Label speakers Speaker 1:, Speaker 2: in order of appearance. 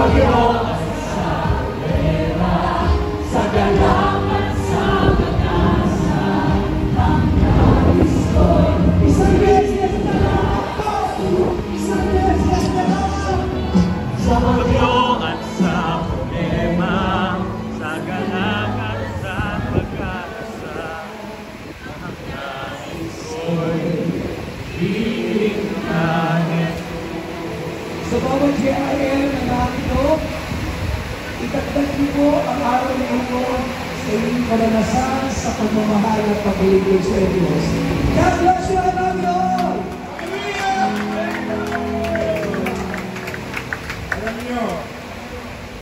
Speaker 1: bagyo at sa pera, sa galaman, sa pag-asa, ang nais ko'y isang beses na lang, isang beses na lang. Sa bagyo at sa problema, sa galaman, sa pag-asa, ang nais ko'y hihintahin. Sa bawat GIM na nakito, itagdag niyo po ang araw na ito sa inyong karanasan sa pagmamahal at pag-ibig sa Diyos. God bless you.